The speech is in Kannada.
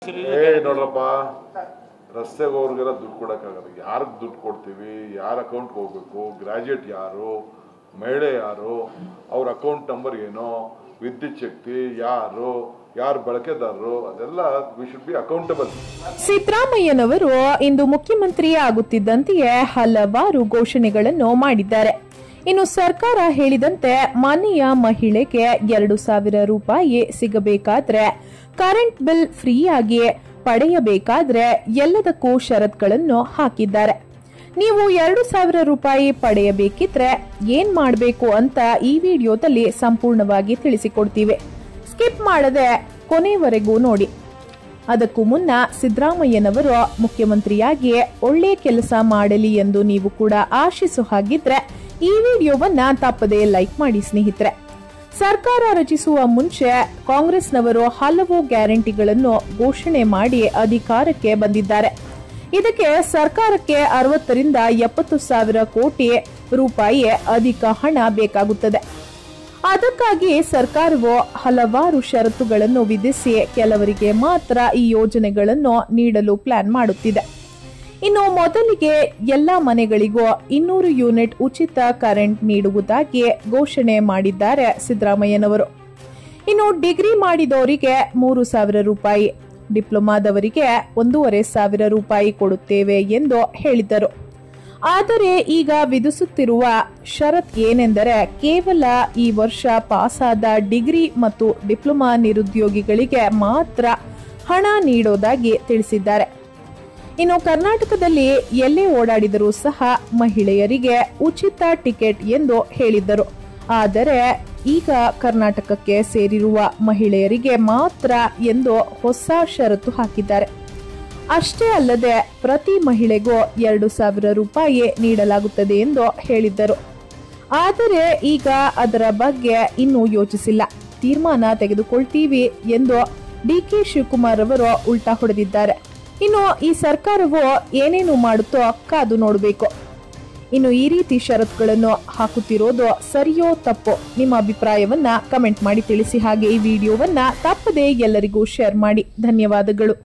ನೋಡ್ರಪ್ಪ, ರಸ್ತೆಗೆ ಅವ್ರಿಗೆಲ್ಲ ದುಡ್ಡು ಕೊಡೋಕ್ಕಾಗಲ್ಲ. ಯಾರಿಗೆ ದುಡ್ಡು ಕೊಡ್ತೀವಿ, ಯಾರ ಅಕೌಂಟ್ಗೆ ಹೋಗ್ಬೇಕು, ಗ್ರಾಜ್ಯುಯೇಟ್ ಯಾರು, ಮಹಿಳೆ ಯಾರು, ಅವ್ರ ಅಕೌಂಟ್ ನಂಬರ್ ಏನೋ, ವಿದ್ಯುತ್ ಶಕ್ತಿ ಯಾರು ಬಳಕೆದಾರರು, ಅದೆಲ್ಲ ವಿ ಶುಡ್ ಬಿ ಅಕೌಂಟಬಲ್. ಸಿದ್ದರಾಮಯ್ಯನವರು ಇಂದು ಮುಖ್ಯಮಂತ್ರಿ ಆಗುತ್ತಿದ್ದಂತೆಯೇ ಹಲವಾರು ಘೋಷಣೆಗಳನ್ನು ಮಾಡಿದ್ದಾರೆ. ಇನ್ನು ಸರ್ಕಾರ ಹೇಳಿದಂತೆ ಮನೆಯ ಮಹಿಳೆಗೆ 2,000 ರೂಪಾಯಿ ಸಿಗಬೇಕಾದ್ರೆ, ಕರೆಂಟ್ ಬಿಲ್ ಫ್ರೀಯಾಗಿ ಪಡೆಯಬೇಕಾದ್ರೆ ಎಲ್ಲದಕ್ಕೂ ಷರತ್ತುಗಳನ್ನು ಹಾಕಿದ್ದಾರೆ. ನೀವು 2,000 ರೂಪಾಯಿ ಪಡೆಯಬೇಕಿದ್ರೆ ಏನ್ ಮಾಡಬೇಕು ಅಂತ ಈ ವಿಡಿಯೋದಲ್ಲಿ ಸಂಪೂರ್ಣವಾಗಿ ತಿಳಿಸಿಕೊಡ್ತೀವಿ. ಸ್ಕಿಪ್ ಮಾಡದೆ ಕೊನೆವರೆಗೂ ನೋಡಿ. ಅದಕ್ಕೂ ಮುನ್ನ ಸಿದ್ದರಾಮಯ್ಯನವರು ಮುಖ್ಯಮಂತ್ರಿಯಾಗಿ ಒಳ್ಳೆ ಕೆಲಸ ಮಾಡಲಿ ಎಂದು ನೀವು ಕೂಡ ಆಶಿಸೋ ಹಾಗಿದ್ರೆ ಈ ವಿಡಿಯೋವನ್ನ ತಪ್ಪದೇ ಲೈಕ್ ಮಾಡಿ ಸ್ನೇಹಿತರೆ. ಸರ್ಕಾರ ರಚಿಸುವ ಮುಂಚೆ ಕಾಂಗ್ರೆಸ್ನವರು ಹಲವು ಗ್ಯಾರಂಟಿಗಳನ್ನು ಘೋಷಣೆ ಮಾಡಿ ಅಧಿಕಾರಕ್ಕೆ ಬಂದಿದ್ದಾರೆ. ಇದಕ್ಕೆ ಸರ್ಕಾರಕ್ಕೆ 60 ರಿಂದ 70 ಸಾವಿರ ಕೋಟಿ ರೂಪಾಯಿ ಅಧಿಕ ಹಣ ಬೇಕಾಗುತ್ತದೆ. ಅದಕ್ಕಾಗಿ ಸರ್ಕಾರವು ಹಲವಾರು ಷರತ್ತುಗಳನ್ನು ವಿಧಿಸಿ ಕೆಲವರಿಗೆ ಮಾತ್ರ ಈ ಯೋಜನೆಗಳನ್ನು ನೀಡಲು ಪ್ಲಾನ್ ಮಾಡುತ್ತಿದೆ. ಇನ್ನು ಮೊದಲಿಗೆ ಎಲ್ಲಾ ಮನೆಗಳಿಗೂ 200 ಯೂನಿಟ್ ಉಚಿತ ಕರೆಂಟ್ ನೀಡುವುದಾಗಿ ಘೋಷಣೆ ಮಾಡಿದ್ದಾರೆ ಸಿದ್ದರಾಮಯ್ಯನವರು. ಇನ್ನು ಡಿಗ್ರಿ ಮಾಡಿದವರಿಗೆ 3,000 ರೂಪಾಯಿ, ಡಿಪ್ಲೊಮಾದವರಿಗೆ 1,500 ರೂಪಾಯಿ ಕೊಡುತ್ತೇವೆ ಎಂದು ಹೇಳಿದ್ದರು. ಆದರೆ ಈಗ ವಿಧಿಸುತ್ತಿರುವ ಷರತ್ ಏನೆಂದರೆ ಕೇವಲ ಈ ವರ್ಷ ಪಾಸಾದ ಡಿಗ್ರಿ ಮತ್ತು ಡಿಪ್ಲೊಮಾ ನಿರುದ್ಯೋಗಿಗಳಿಗೆ ಮಾತ್ರ ಹಣ ನೀಡೋದಾಗಿ ತಿಳಿಸಿದ್ದಾರೆ. ಇನ್ನು ಕರ್ನಾಟಕದಲ್ಲಿ ಎಲ್ಲೇ ಓಡಾಡಿದರೂ ಸಹ ಮಹಿಳೆಯರಿಗೆ ಉಚಿತ ಟಿಕೆಟ್ ಎಂದು ಹೇಳಿದ್ದರು. ಆದರೆ ಈಗ ಕರ್ನಾಟಕಕ್ಕೆ ಸೇರಿರುವ ಮಹಿಳೆಯರಿಗೆ ಮಾತ್ರ ಎಂದು ಹೊಸ ಷರತ್ತು ಹಾಕಿದ್ದಾರೆ. ಅಷ್ಟೇ ಅಲ್ಲದೆ ಪ್ರತಿ ಮಹಿಳೆಗೂ 2,000 ರೂಪಾಯಿ ನೀಡಲಾಗುತ್ತದೆ ಎಂದು ಹೇಳಿದ್ದರು. ಆದರೆ ಈಗ ಅದರ ಬಗ್ಗೆ ಇನ್ನೂ ಯೋಚಿಸಿಲ್ಲ, ತೀರ್ಮಾನ ತೆಗೆದುಕೊಳ್ತೀವಿ ಎಂದು ಡಿಕೆ ಶಿವಕುಮಾರ್ ಅವರು ಉಲ್ಟಾ ಹೊಡೆದಿದ್ದಾರೆ. ಇನ್ನು ಈ ಸರ್ಕಾರವು ಏನೇನು ಮಾಡುತ್ತೋ ಕಾದು ನೋಡಬೇಕು. ಇನ್ನು ಈ ರೀತಿ ಷರತ್ತುಗಳನ್ನು ಹಾಕುತ್ತಿರೋದು ಸರಿಯೋ ತಪ್ಪೋ ನಿಮ್ಮ ಅಭಿಪ್ರಾಯವನ್ನ ಕಮೆಂಟ್ ಮಾಡಿ ತಿಳಿಸಿ. ಹಾಗೆ ಈ ವಿಡಿಯೋವನ್ನ ತಪ್ಪದೇ ಎಲ್ಲರಿಗೂ ಶೇರ್ ಮಾಡಿ. ಧನ್ಯವಾದಗಳು.